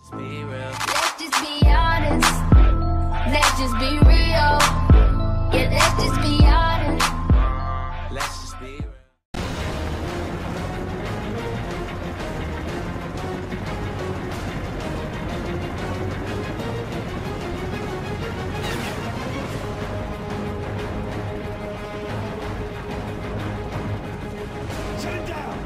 Be real. Let's just be honest. Let's just be real. Yeah, let's just be honest. Let's just be real. Turn down!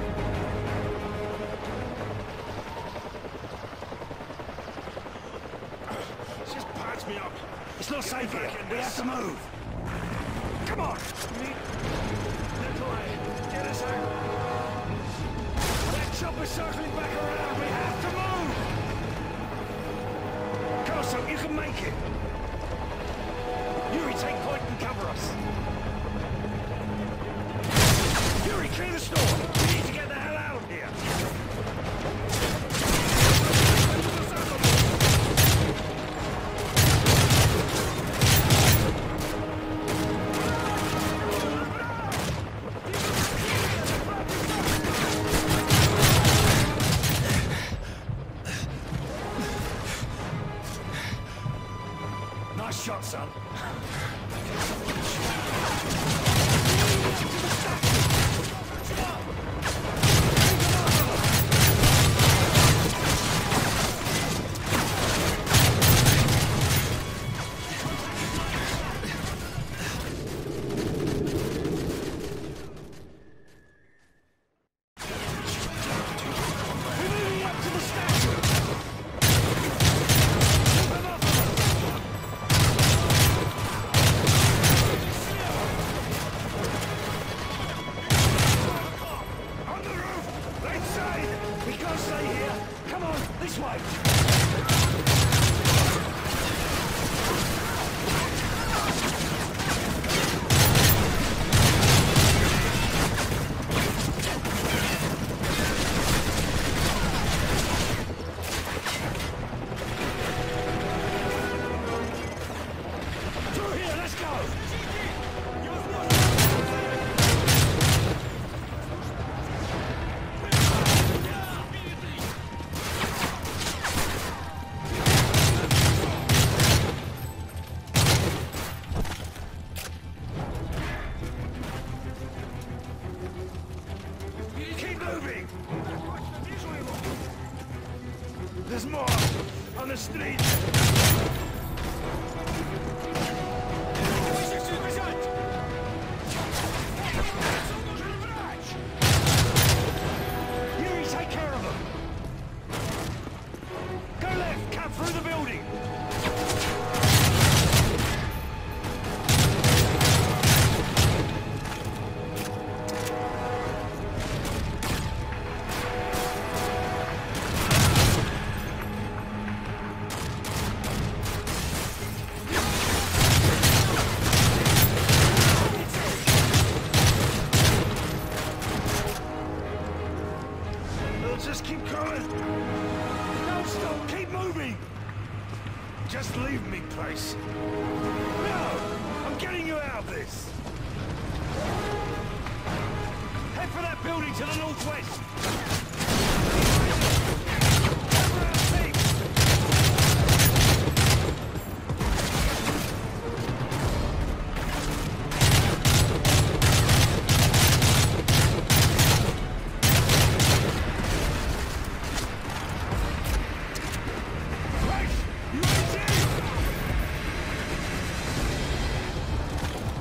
Just patch me up. It's not safe here. We have to move. Come on! Nikolai, get us out. That chopper's circling back around. We have to move! Carson, you can make it. Yuri, take point and cover us. Yuri, clear the store. We need to get the hell out of here. Nice shot, son. This way! Through here, let's go! Moving! There's more on the street! Yuri, take care of them! Go left, cut through the building! Just keep going. Don't stop. Keep moving. Just leave me, place. No! I'm getting you out of this. Head for that building to the northwest.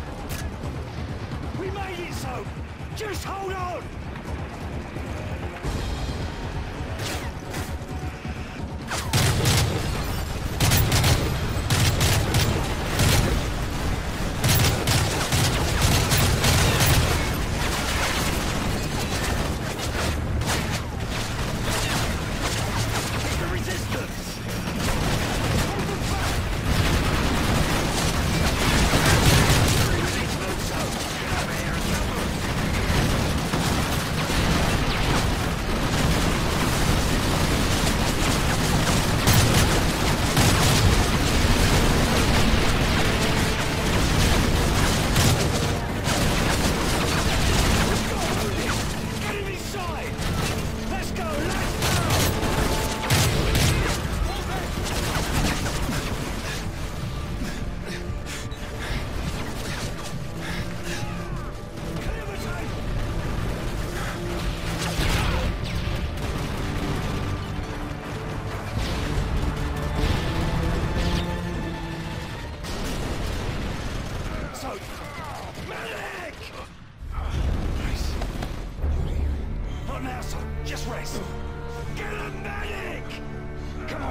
Just hold on!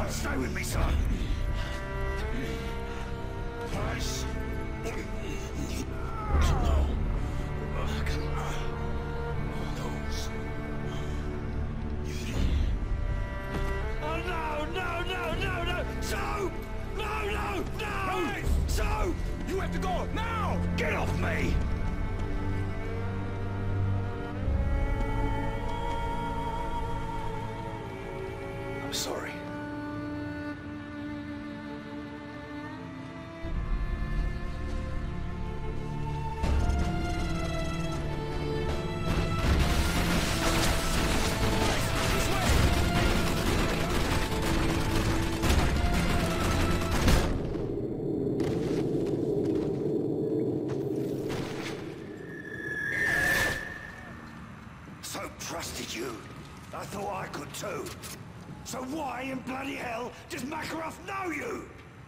Stay with me, son. Nice. No. Come on. Those. Oh no, no, no, no, no! So! No, no, no! Right. So! You have to go now! Get off me! I'm sorry. So trusted you. I thought I could too. So why in bloody hell does Makarov know you?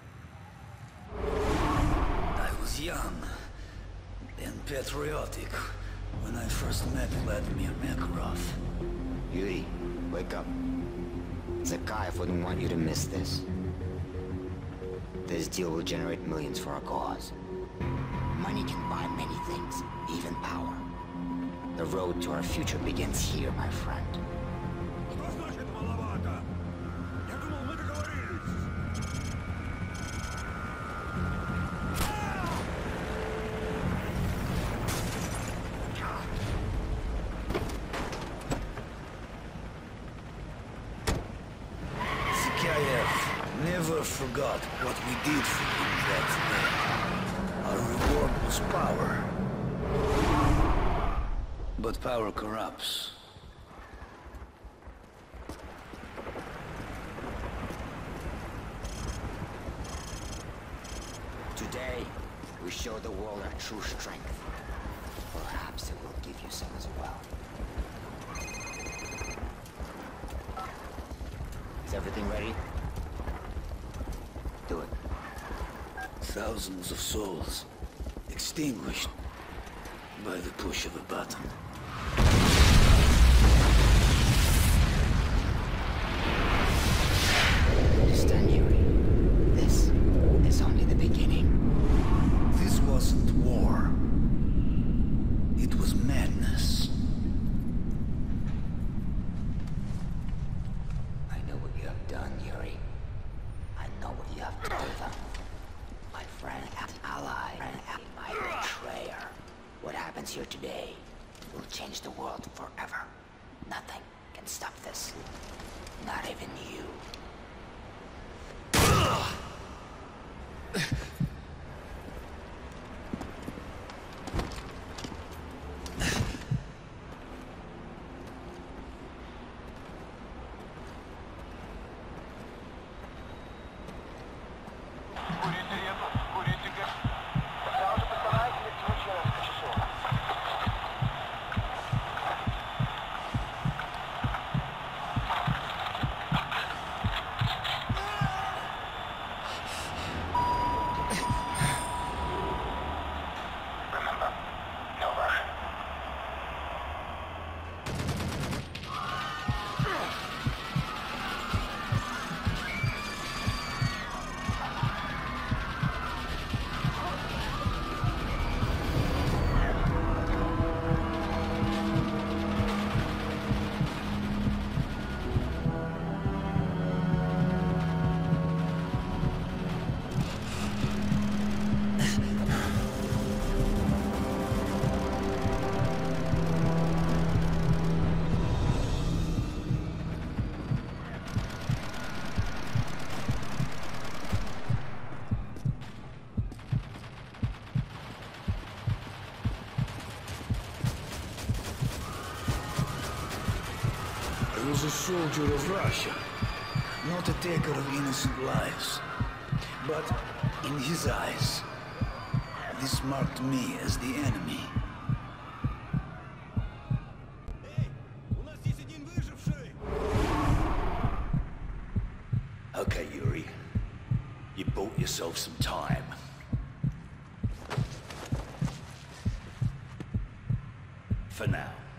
I was young and patriotic when I first met Vladimir Makarov. Yuri, wake up. Zakhaev wouldn't want you to miss this. This deal will generate millions for our cause. Money can buy many things, even power. The road to our future begins here, my friend. Zakhaev never forgot what we did for him that day. Our reward was power. But power corrupts. Today, we show the world our true strength. Perhaps it will give you some as well. Is everything ready? Do it. Thousands of souls extinguished by the push of a button. Understand, Yuri. This is only the beginning. This wasn't war. It was madness. I know what you have done, Yuri. I know what you have told them. My friend and ally, and my betrayer. What happens here today will change the world forever. Nothing can stop this. Not even you. I was a soldier of Russia, not a taker of innocent lives. But in his eyes, this marked me as the enemy. Okay, Yuri. You bought yourself some time. For now.